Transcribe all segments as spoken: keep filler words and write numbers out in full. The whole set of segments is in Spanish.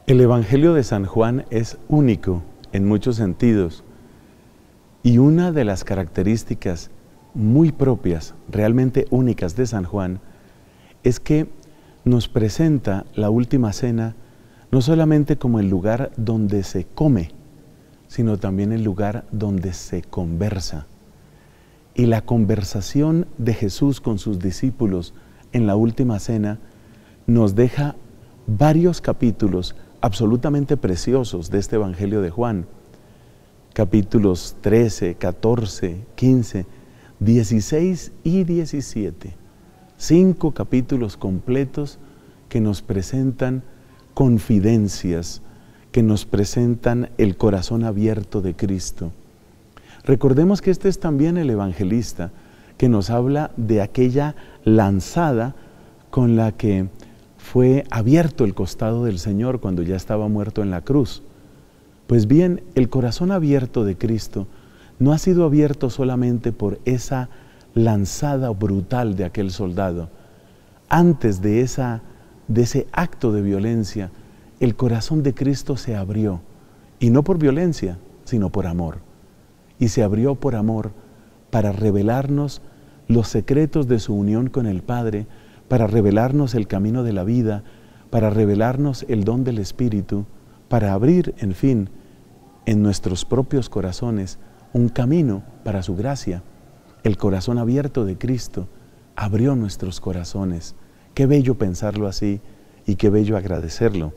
El Evangelio de San Juan es único en muchos sentidos y una de las características muy propias, realmente únicas de San Juan, es que nos presenta la última cena no solamente como el lugar donde se come, sino también el lugar donde se conversa. Y la conversación de Jesús con sus discípulos en la última cena nos deja varios capítulos absolutamente preciosos de este Evangelio de Juan. Capítulos trece, catorce, quince, dieciséis y diecisiete. Cinco capítulos completos que nos presentan confidencias, que nos presentan el corazón abierto de Cristo. Recordemos que este es también el evangelista que nos habla de aquella lanzada con la que fue abierto el costado del Señor cuando ya estaba muerto en la cruz. Pues bien, el corazón abierto de Cristo no ha sido abierto solamente por esa lanzada brutal de aquel soldado. Antes de, esa, de ese acto de violencia, el corazón de Cristo se abrió, y no por violencia, sino por amor. Y se abrió por amor para revelarnos los secretos de su unión con el Padre, para revelarnos el camino de la vida, para revelarnos el don del Espíritu, para abrir, en fin, en nuestros propios corazones un camino para su gracia. El corazón abierto de Cristo abrió nuestros corazones. Qué bello pensarlo así y qué bello agradecerlo.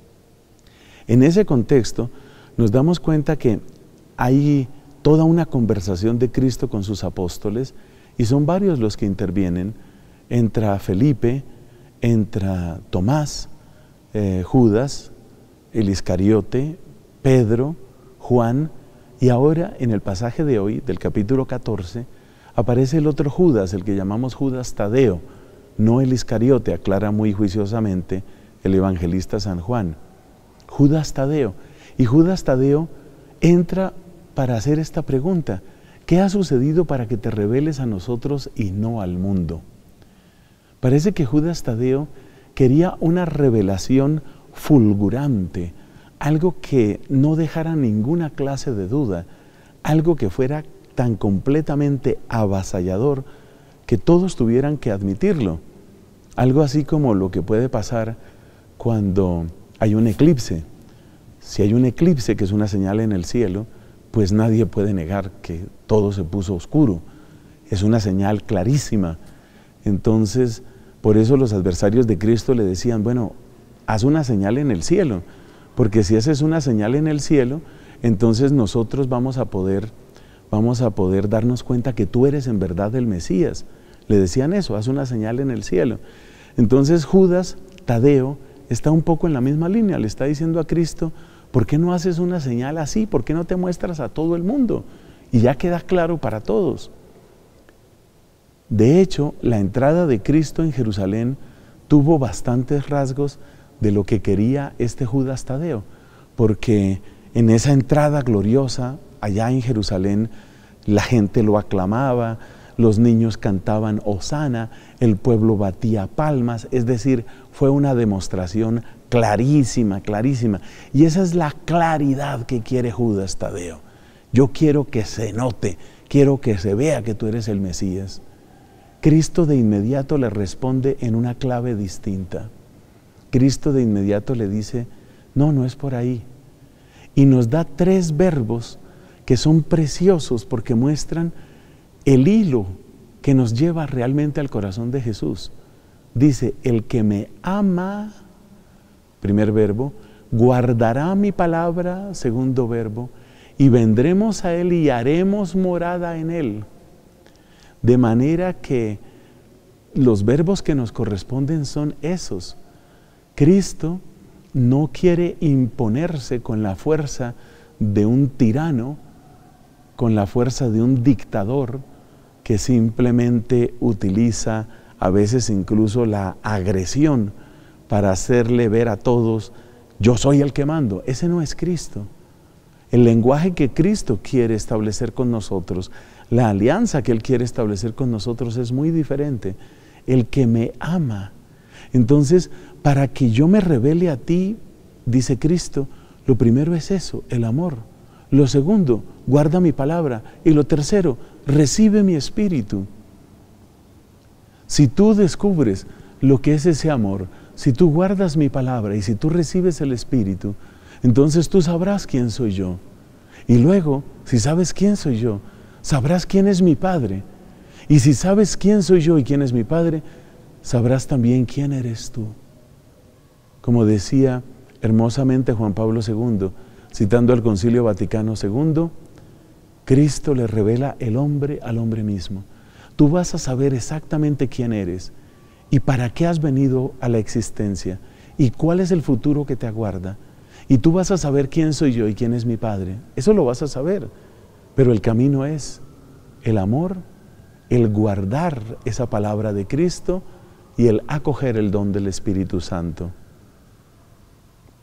En ese contexto nos damos cuenta que hay toda una conversación de Cristo con sus apóstoles y son varios los que intervienen. Entra Felipe, entra Tomás, eh, Judas, el Iscariote, Pedro, Juan, y ahora en el pasaje de hoy, del capítulo catorce, aparece el otro Judas, el que llamamos Judas Tadeo, no el Iscariote, aclara muy juiciosamente el evangelista San Juan. Judas Tadeo. Y Judas Tadeo entra para hacer esta pregunta: ¿qué ha sucedido para que te reveles a nosotros y no al mundo? Parece que Judas Tadeo quería una revelación fulgurante, algo que no dejara ninguna clase de duda, algo que fuera tan completamente avasallador que todos tuvieran que admitirlo. Algo así como lo que puede pasar cuando hay un eclipse. Si hay un eclipse, que es una señal en el cielo, pues nadie puede negar que todo se puso oscuro. Es una señal clarísima. Entonces, por eso los adversarios de Cristo le decían: bueno, haz una señal en el cielo, porque si haces una señal en el cielo, entonces nosotros vamos a poder, vamos a poder darnos cuenta que tú eres en verdad el Mesías. Le decían eso: haz una señal en el cielo. Entonces Judas Tadeo está un poco en la misma línea, le está diciendo a Cristo: ¿por qué no haces una señal así? ¿Por qué no te muestras a todo el mundo? Y ya queda claro para todos. De hecho, la entrada de Cristo en Jerusalén tuvo bastantes rasgos de lo que quería este Judas Tadeo, porque en esa entrada gloriosa, allá en Jerusalén, la gente lo aclamaba, los niños cantaban Hosana, el pueblo batía palmas, es decir, fue una demostración clarísima, clarísima. Y esa es la claridad que quiere Judas Tadeo. Yo quiero que se note, quiero que se vea que tú eres el Mesías. Cristo de inmediato le responde en una clave distinta. Cristo de inmediato le dice: no, no es por ahí. Y nos da tres verbos que son preciosos porque muestran el hilo que nos lleva realmente al corazón de Jesús. Dice: el que me ama, primer verbo, guardará mi palabra, segundo verbo, y vendremos a él y haremos morada en él. De manera que los verbos que nos corresponden son esos. Cristo no quiere imponerse con la fuerza de un tirano, con la fuerza de un dictador que simplemente utiliza a veces incluso la agresión para hacerle ver a todos: yo soy el que mando. Ese no es Cristo. El lenguaje que Cristo quiere establecer con nosotros, la alianza que Él quiere establecer con nosotros es muy diferente. El que me ama. Entonces, para que yo me revele a ti, dice Cristo, lo primero es eso, el amor. Lo segundo, guarda mi palabra. Y lo tercero, recibe mi espíritu. Si tú descubres lo que es ese amor, si tú guardas mi palabra y si tú recibes el espíritu, entonces tú sabrás quién soy yo. Y luego, si sabes quién soy yo, sabrás quién es mi Padre. Y si sabes quién soy yo y quién es mi Padre, sabrás también quién eres tú. Como decía hermosamente Juan Pablo segundo, citando al Concilio Vaticano segundo, Cristo le revela el hombre al hombre mismo. Tú vas a saber exactamente quién eres y para qué has venido a la existencia y cuál es el futuro que te aguarda. Y tú vas a saber quién soy yo y quién es mi Padre. Eso lo vas a saber. Pero el camino es el amor, el guardar esa palabra de Cristo y el acoger el don del Espíritu Santo.